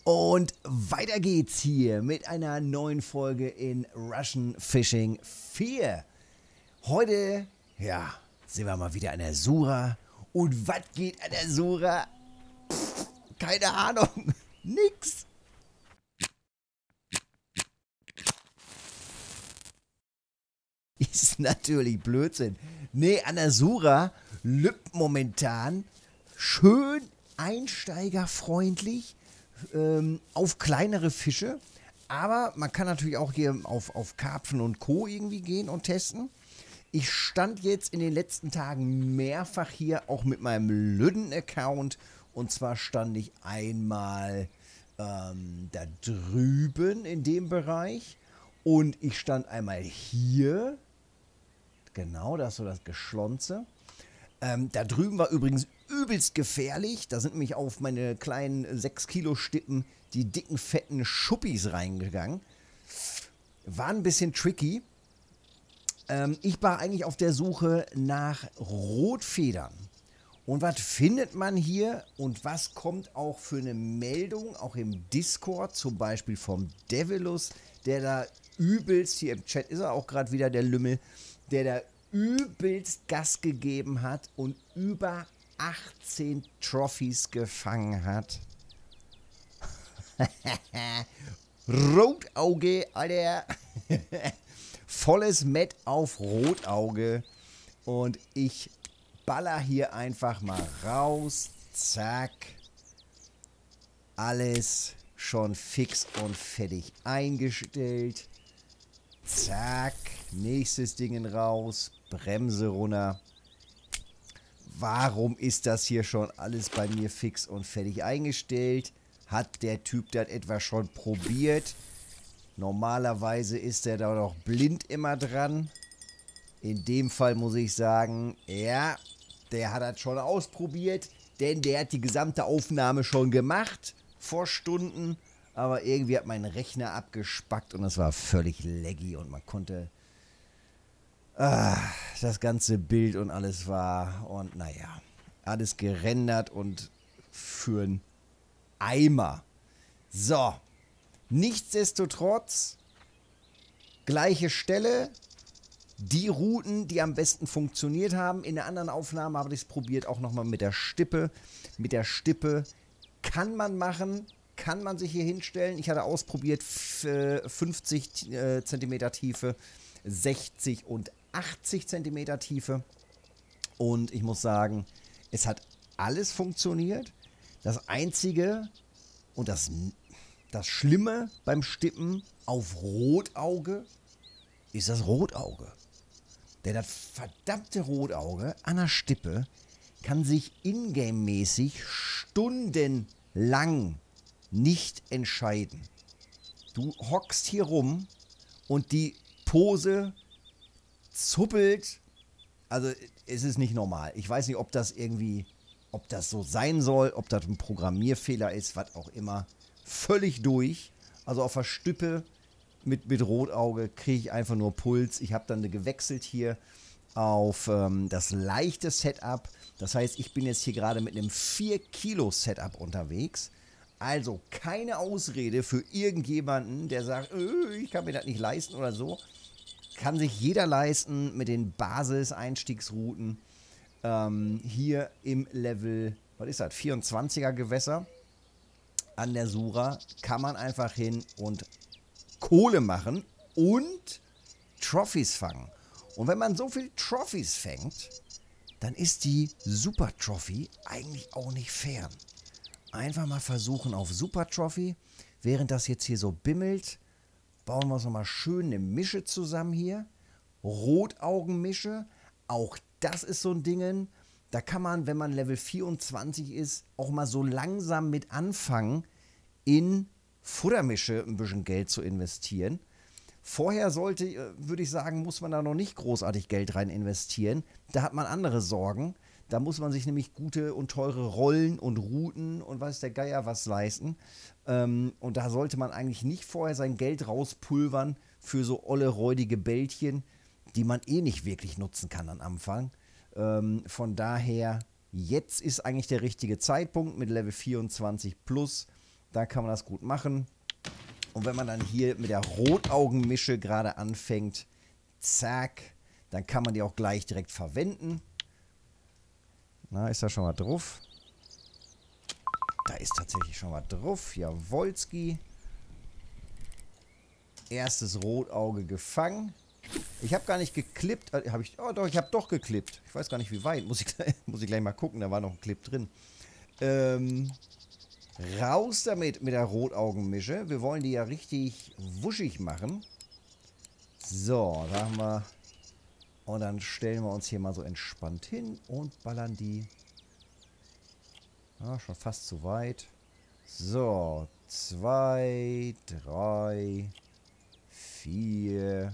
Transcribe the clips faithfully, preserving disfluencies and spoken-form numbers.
Und weiter geht's hier mit einer neuen Folge in Russian Fishing vier. Heute, ja, sind wir mal wieder an der Sura. Und was geht an der Sura? Pff, keine Ahnung. Nix. Ist natürlich Blödsinn. Nee, an der Sura lübt momentan schön einsteigerfreundlich ähm, auf kleinere Fische. Aber man kann natürlich auch hier auf, auf Karpfen und Co. irgendwie gehen und testen. Ich stand jetzt in den letzten Tagen mehrfach hier, auch mit meinem Lüden-Account. Und zwar stand ich einmal ähm, da drüben in dem Bereich. Und ich stand einmal hier. Genau, da ist so das Geschlonze. Ähm, da drüben war übrigens übelst gefährlich. Da sind nämlich auf meine kleinen sechs Kilo Stippen die dicken, fetten Schuppis reingegangen. War ein bisschen tricky. Ähm, ich war eigentlich auf der Suche nach Rotfedern. Und was findet man hier und was kommt auch für eine Meldung, auch im Discord, zum Beispiel vom Devilus, der da übelst, hier im Chat ist er auch gerade wieder, der Lümmel, der da übelst Gas gegeben hat und über achtzehn Trophies gefangen hat. Rotauge, Alter. Volles Met auf Rotauge. Und ich baller hier einfach mal raus. Zack. Alles schon fix und fertig eingestellt. Zack. Nächstes Ding raus. Bremse runter. Warum ist das hier schon alles bei mir fix und fertig eingestellt? Hat der Typ das etwa schon probiert? Normalerweise ist er da doch blind immer dran. In dem Fall muss ich sagen, ja, der hat das schon ausprobiert, denn der hat die gesamte Aufnahme schon gemacht vor Stunden. Aber irgendwie hat mein Rechner abgespackt und es war völlig laggy und man konnte ah, das ganze Bild und alles war und naja, alles gerendert und für einen Eimer. So, nichtsdestotrotz, gleiche Stelle, die Routen, die am besten funktioniert haben. In der anderen Aufnahme habe ich es probiert, auch nochmal mit der Stippe. Mit der Stippe kann man machen, kann man sich hier hinstellen. Ich hatte ausprobiert fünfzig Zentimeter Tiefe, sechzig und achtzig Zentimeter Tiefe. Und ich muss sagen, es hat alles funktioniert. Das Einzige und das, das Schlimme beim Stippen auf Rotauge ist das Rotauge. Denn das verdammte Rotauge an der Stippe kann sich ingame-mäßig stundenlang nicht entscheiden. Du hockst hier rum und die Pose zuppelt. Also es ist nicht normal. Ich weiß nicht, ob das irgendwie, ob das so sein soll, ob das ein Programmierfehler ist, was auch immer. Völlig durch. Also auf der Stippe mit, mit Rotauge kriege ich einfach nur Puls. Ich habe dann gewechselt hier auf ähm, das leichte Setup. Das heißt, ich bin jetzt hier gerade mit einem vier Kilo Setup unterwegs. Also keine Ausrede für irgendjemanden, der sagt, äh, ich kann mir das nicht leisten oder so. Kann sich jeder leisten mit den Basis-Einstiegsrouten. Ähm, hier im Level, was ist das, vierundzwanziger Gewässer an der Sura kann man einfach hin und Kohle machen und Trophies fangen. Und wenn man so viel Trophies fängt, dann ist die Super Trophy eigentlich auch nicht fern. Einfach mal versuchen auf Super Trophy, während das jetzt hier so bimmelt, bauen wir uns nochmal schön eine Mische zusammen hier. Rotaugenmische, auch das ist so ein Ding. Da kann man, wenn man Level vierundzwanzig ist, auch mal so langsam mit anfangen, in Futtermische ein bisschen Geld zu investieren. Vorher sollte, würde ich sagen, muss man da noch nicht großartig Geld rein investieren. Da hat man andere Sorgen. Da muss man sich nämlich gute und teure Rollen und Routen und weiß der Geier was leisten. Ähm, und da sollte man eigentlich nicht vorher sein Geld rauspulvern für so olle, räudige Bällchen, die man eh nicht wirklich nutzen kann am Anfang. Ähm, von daher, jetzt ist eigentlich der richtige Zeitpunkt mit Level vierundzwanzig plus. Da kann man das gut machen. Und wenn man dann hier mit der Rotaugenmische gerade anfängt, zack, dann kann man die auch gleich direkt verwenden. Na, ist da schon mal drauf? Da ist tatsächlich schon mal drauf. Jawolski. Erstes Rotauge gefangen. Ich habe gar nicht geklippt. Äh, hab ich, oh doch, ich habe doch geklippt. Ich weiß gar nicht, wie weit. Muss ich, muss ich gleich mal gucken. Da war noch ein Clip drin. Ähm... Raus damit mit der Rotaugenmische. Wir wollen die ja richtig wuschig machen. So, da haben wir. Und dann stellen wir uns hier mal so entspannt hin und ballern die. Ah, schon fast zu weit. So, zwei, drei, vier,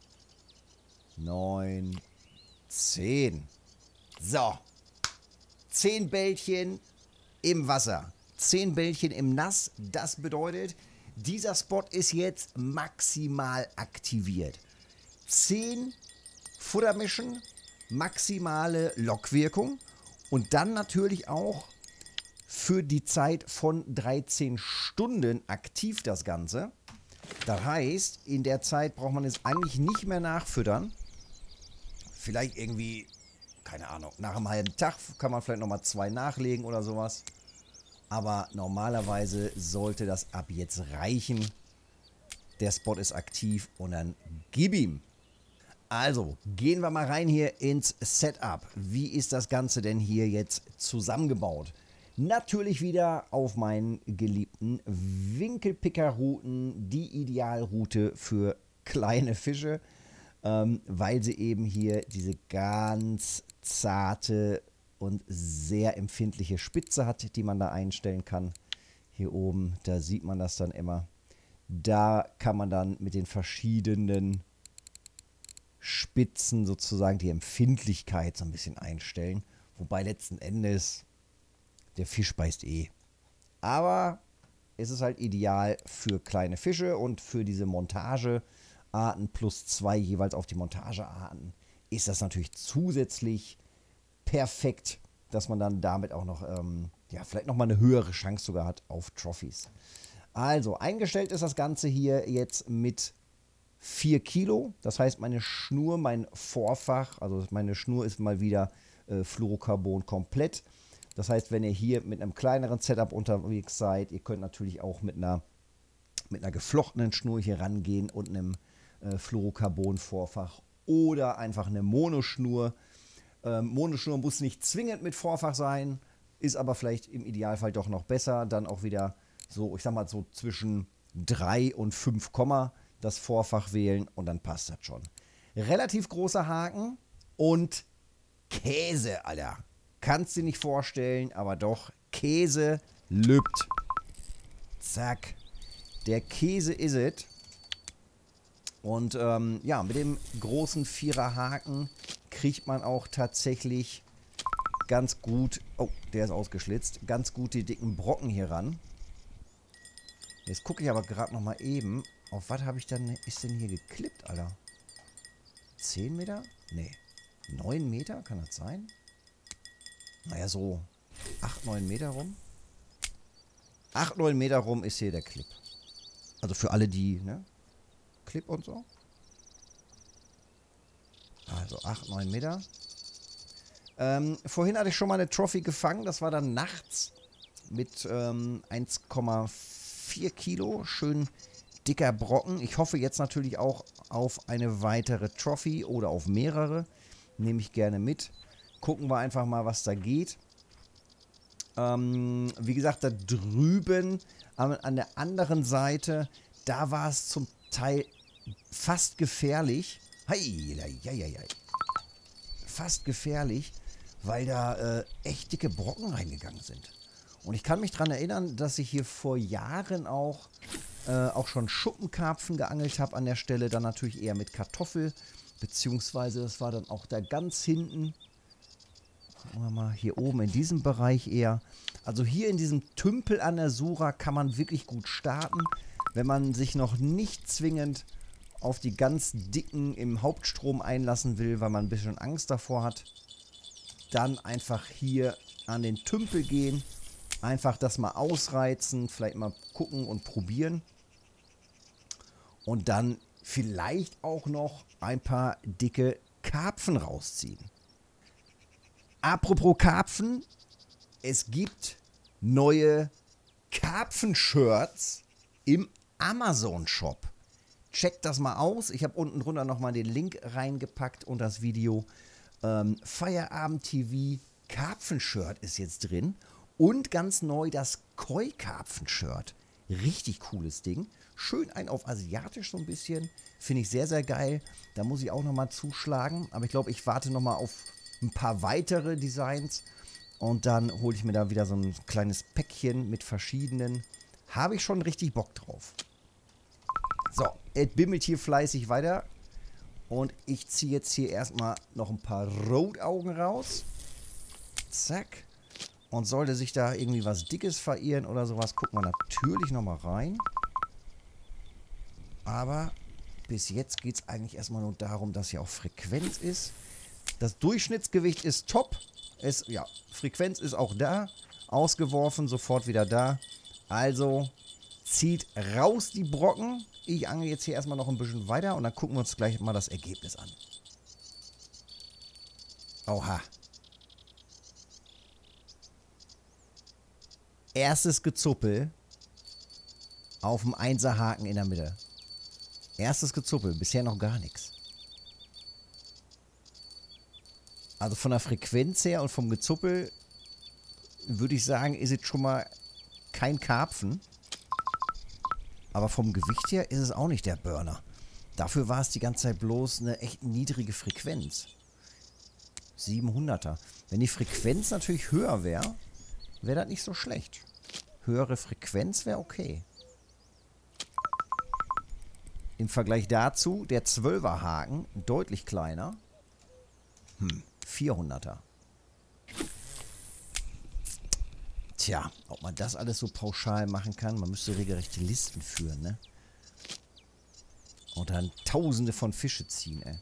neun, zehn. So, zehn Bällchen im Wasser. zehn Bällchen im Nass, das bedeutet, dieser Spot ist jetzt maximal aktiviert. zehn Futtermischen, maximale Lockwirkung und dann natürlich auch für die Zeit von dreizehn Stunden aktiv das Ganze. Das heißt, in der Zeit braucht man es eigentlich nicht mehr nachfüttern. Vielleicht irgendwie, keine Ahnung, nach einem halben Tag kann man vielleicht nochmal zwei nachlegen oder sowas. Aber normalerweise sollte das ab jetzt reichen. Der Spot ist aktiv und dann gib ihm. Also, gehen wir mal rein hier ins Setup. Wie ist das Ganze denn hier jetzt zusammengebaut? Natürlich wieder auf meinen geliebten Winkelpicker-Routen, die Idealroute für kleine Fische, ähm, weil sie eben hier diese ganz zarte und sehr empfindliche Spitze hat, die man da einstellen kann. Hier oben, da sieht man das dann immer. Da kann man dann mit den verschiedenen Spitzen sozusagen die Empfindlichkeit so ein bisschen einstellen. Wobei letzten Endes der Fisch beißt eh. Aber es ist halt ideal für kleine Fische und für diese Montagearten plus zwei jeweils auf die Montagearten ist das natürlich zusätzlich perfekt, dass man dann damit auch noch, ähm, ja, vielleicht nochmal eine höhere Chance sogar hat auf Trophies. Also, eingestellt ist das Ganze hier jetzt mit vier Kilo. Das heißt, meine Schnur, mein Vorfach, also meine Schnur ist mal wieder äh, Fluorocarbon komplett. Das heißt, wenn ihr hier mit einem kleineren Setup unterwegs seid, ihr könnt natürlich auch mit einer, mit einer geflochtenen Schnur hier rangehen und einem äh, Fluorocarbon-Vorfach oder einfach eine Monoschnur. Ähm, Monoschnur muss nicht zwingend mit Vorfach sein, ist aber vielleicht im Idealfall doch noch besser. Dann auch wieder so, ich sag mal so zwischen drei und fünf Komma das Vorfach wählen und dann passt das schon. Relativ großer Haken und Käse, Alter. Kannst du dir nicht vorstellen, aber doch, Käse lübt. Zack. Der Käse is it. Und ähm, ja, mit dem großen Viererhaken kriegt man auch tatsächlich ganz gut, oh, der ist ausgeschlitzt, ganz gut die dicken Brocken hier ran. Jetzt gucke ich aber gerade noch mal eben, auf was habe ich dann, ist denn hier geklippt, Alter? zehn Meter? Nee. neun Meter? Kann das sein? Naja, so acht, neun Meter rum. acht, neun Meter rum ist hier der Clip. Also für alle, die, ne? Clip und so. Also acht, neun Meter. Ähm, vorhin hatte ich schon mal eine Trophy gefangen. Das war dann nachts mit ähm, eins Komma vier Kilo. Schön dicker Brocken. Ich hoffe jetzt natürlich auch auf eine weitere Trophy oder auf mehrere. Nehme ich gerne mit. Gucken wir einfach mal, was da geht. Ähm, wie gesagt, da drüben an, an der anderen Seite, da war es zum Teil fast gefährlich. Hei, hei, hei, hei. Fast gefährlich, weil da äh, echt dicke Brocken reingegangen sind. Und ich kann mich daran erinnern, dass ich hier vor Jahren auch, äh, auch schon Schuppenkarpfen geangelt habe an der Stelle. Dann natürlich eher mit Kartoffel, beziehungsweise das war dann auch da ganz hinten. Gucken wir mal, hier oben in diesem Bereich eher. Also hier in diesem Tümpel an der Sura kann man wirklich gut starten, wenn man sich noch nicht zwingend auf die ganz dicken im Hauptstrom einlassen will, weil man ein bisschen Angst davor hat. Dann einfach hier an den Tümpel gehen, Einfach das mal ausreizen, vielleicht mal gucken und probieren. Und dann vielleicht auch noch ein paar dicke Karpfen rausziehen. Apropos Karpfen, es gibt neue Karpfen-Shirts im Amazon-Shop. Checkt das mal aus. Ich habe unten drunter nochmal den Link reingepackt und das Video. Ähm, Feierabend-T V Karpfen-Shirt ist jetzt drin. Und ganz neu das Koi-Karpfen-Shirt. Richtig cooles Ding. Schön ein auf asiatisch so ein bisschen. Finde ich sehr, sehr geil. Da muss ich auch nochmal zuschlagen. Aber ich glaube, ich warte nochmal auf ein paar weitere Designs. Und dann hole ich mir da wieder so ein kleines Päckchen mit verschiedenen. Habe ich schon richtig Bock drauf. So, es bimmelt hier fleißig weiter. Und ich ziehe jetzt hier erstmal noch ein paar Rotaugen raus. Zack. Und sollte sich da irgendwie was Dickes verirren oder sowas, gucken wir natürlich nochmal rein. Aber bis jetzt geht es eigentlich erstmal nur darum, dass hier auch Frequenz ist. Das Durchschnittsgewicht ist top. Es, ja, Frequenz ist auch da. Ausgeworfen, sofort wieder da. Also zieht raus die Brocken. Ich angel jetzt hier erstmal noch ein bisschen weiter und dann gucken wir uns gleich mal das Ergebnis an. Oha. Erstes Gezuppel auf dem Einserhaken in der Mitte. Erstes Gezuppel, bisher noch gar nichts. Also von der Frequenz her und vom Gezuppel würde ich sagen, ist es schon mal kein Karpfen. Aber vom Gewicht her ist es auch nicht der Burner. Dafür war es die ganze Zeit bloß eine echt niedrige Frequenz. siebenhunderter. Wenn die Frequenz natürlich höher wäre, wäre das nicht so schlecht. Höhere Frequenz wäre okay. Im Vergleich dazu der zwölfer Haken deutlich kleiner. Hm, vierhunderter. Tja, ob man das alles so pauschal machen kann, man müsste regelrechte Listen führen, ne? Und dann tausende von Fische ziehen, ey.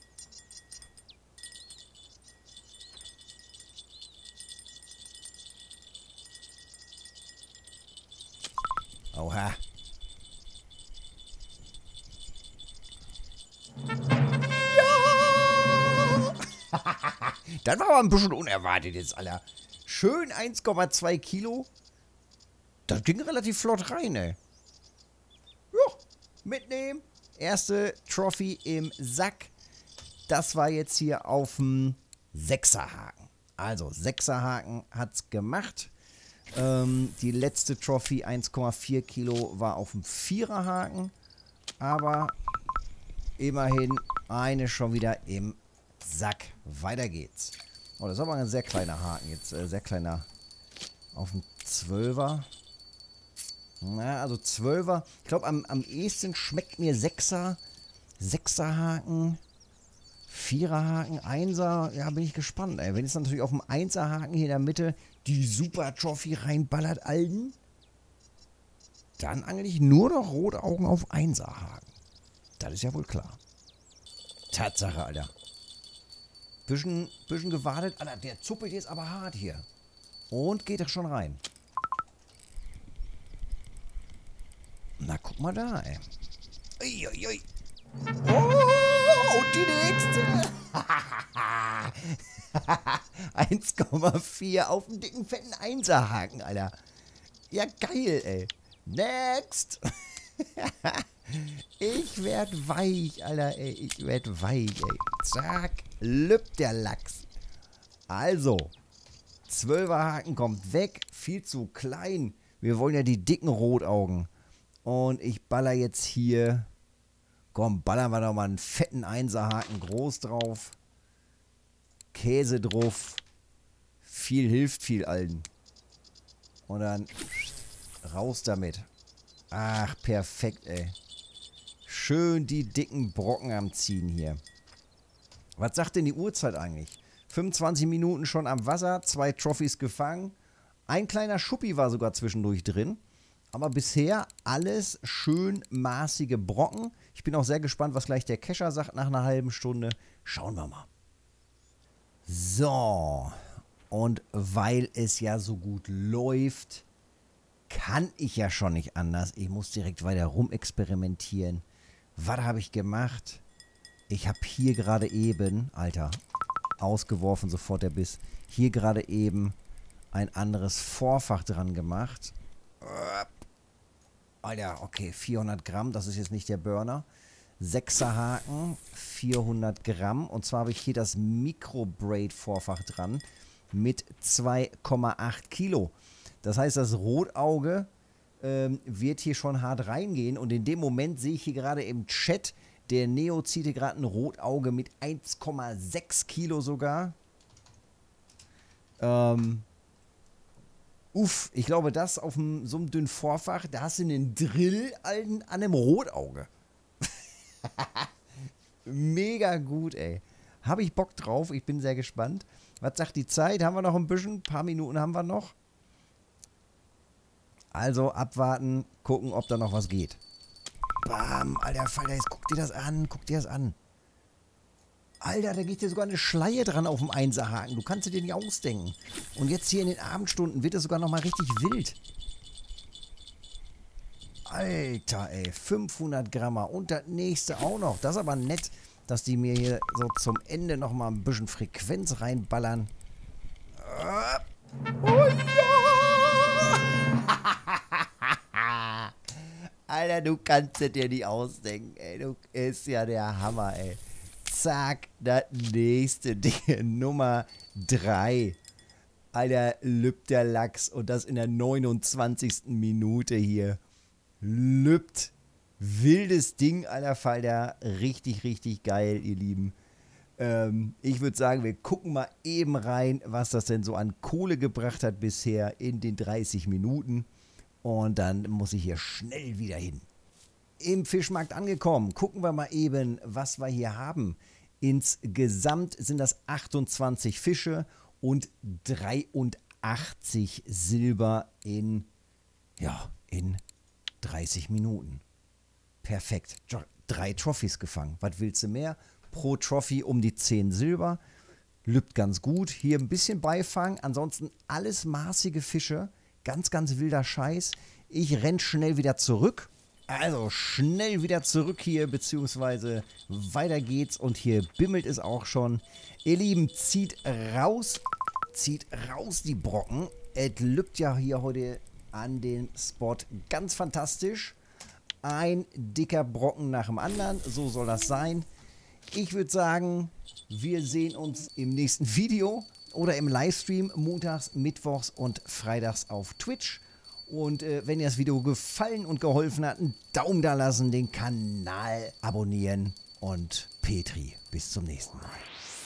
Oha. Ja! Das war aber ein bisschen unerwartet jetzt, Alter. Schön eins Komma zwei Kilo. Das ging relativ flott rein, ey. Ja, mitnehmen. Erste Trophy im Sack. Das war jetzt hier auf dem Sechserhaken. Also, Sechserhaken hat's gemacht. Ähm, die letzte Trophy, eins Komma vier Kilo, war auf dem Viererhaken. Aber immerhin eine schon wieder im Sack. Weiter geht's. Oh, das ist aber ein sehr kleiner Haken jetzt. Äh, sehr kleiner auf dem Zwölfer. Na, also Zwölfer. Ich glaube, am, am ehesten schmeckt mir Sechser. Sechserhaken. Viererhaken, Einser. Ja, bin ich gespannt, ey. Wenn jetzt natürlich auf dem Einserhaken hier in der Mitte die Super Trophy reinballert, Alten, dann angel ich nur noch Rotaugen auf Einserhaken. Das ist ja wohl klar. Tatsache, Alter. Bisschen, bisschen gewartet. Alter, der zuppelt jetzt aber hart hier. Und geht doch schon rein. Na, guck mal da, ey. Uiuiui. Oh, und die nächste. eins Komma vier auf dem dicken, fetten Einserhaken, Alter. Ja, geil, ey. Next. Ich werd weich, Alter, ey. Ich werd weich, ey. Zack. Lübt der Lachs. Also. Zwölferhaken kommt weg. Viel zu klein. Wir wollen ja die dicken Rotaugen. Und ich baller jetzt hier. Komm, ballern wir doch mal einen fetten Einserhaken groß drauf. Käse drauf. Viel hilft viel, Alten. Und dann raus damit. Ach, perfekt, ey. Schön die dicken Brocken am Ziehen hier. Was sagt denn die Uhrzeit eigentlich? fünfundzwanzig Minuten schon am Wasser, zwei Trophys gefangen. Ein kleiner Schuppi war sogar zwischendurch drin. Aber bisher alles schön maßige Brocken. Ich bin auch sehr gespannt, was gleich der Kescher sagt nach einer halben Stunde. Schauen wir mal. So. Und weil es ja so gut läuft, kann ich ja schon nicht anders. Ich muss direkt weiter rumexperimentieren. Was habe ich gemacht? Ich habe hier gerade eben, Alter, ausgeworfen, sofort der Biss. Hier gerade eben ein anderes Vorfach dran gemacht. Alter, okay, vierhundert Gramm, das ist jetzt nicht der Burner. sechser Haken, vierhundert Gramm. Und zwar habe ich hier das Micro-Braid-Vorfach dran mit zwei Komma acht Kilo. Das heißt, das Rotauge ähm, wird hier schon hart reingehen. Und in dem Moment sehe ich hier gerade im Chat, der Neo zieht hier gerade ein Rotauge mit eins Komma sechs Kilo sogar. Ähm, uff, ich glaube, das auf dem, so einem dünnen Vorfach, da hast du einen Drill an, an einem Rotauge. Mega gut, ey. Habe ich Bock drauf, ich bin sehr gespannt. Was sagt die Zeit? Haben wir noch ein bisschen? Ein paar Minuten haben wir noch. Also abwarten, gucken, ob da noch was geht. Bam, alter Falter, jetzt guck dir das an, guck dir das an. Alter, da geht dir sogar eine Schleie dran auf dem Einserhaken. Du kannst dir nicht ausdenken. Und jetzt hier in den Abendstunden wird es sogar noch mal richtig wild. Alter, ey, fünfhundert Grammer und das nächste auch noch. Das ist aber nett, dass die mir hier so zum Ende noch mal ein bisschen Frequenz reinballern. Oh ja! Alter, du kannst es dir nicht ausdenken, ey. Du ist ja der Hammer, ey. Zack, das nächste Ding, Nummer drei. Alter, lübt der Lachs und das in der neunundzwanzigsten Minute hier. Lübt. Wildes Ding, aller Falter. Richtig, richtig geil, ihr Lieben. Ähm, ich würde sagen, wir gucken mal eben rein, was das denn so an Kohle gebracht hat bisher in den dreißig Minuten. Und dann muss ich hier schnell wieder hin. Im Fischmarkt angekommen. Gucken wir mal eben, was wir hier haben. Insgesamt sind das achtundzwanzig Fische und dreiundachtzig Silber in, ja, in dreißig Minuten. Perfekt. Drei Trophys gefangen. Was willst du mehr? Pro Trophy um die zehn Silber. Lübt ganz gut. Hier ein bisschen Beifang. Ansonsten alles maßige Fische. Ganz, ganz wilder Scheiß. Ich renn schnell wieder zurück. Also schnell wieder zurück hier, beziehungsweise weiter geht's. Und hier bimmelt es auch schon. Ihr Lieben, zieht raus. Zieht raus die Brocken. Es lübt ja hier heute an den Spot ganz fantastisch. Ein dicker Brocken nach dem anderen. So soll das sein. Ich würde sagen, wir sehen uns im nächsten Video oder im Livestream montags, mittwochs und freitags auf Twitch. Und äh, wenn dir das Video gefallen und geholfen hat, einen Daumen da lassen, den Kanal abonnieren und Petri. Bis zum nächsten Mal.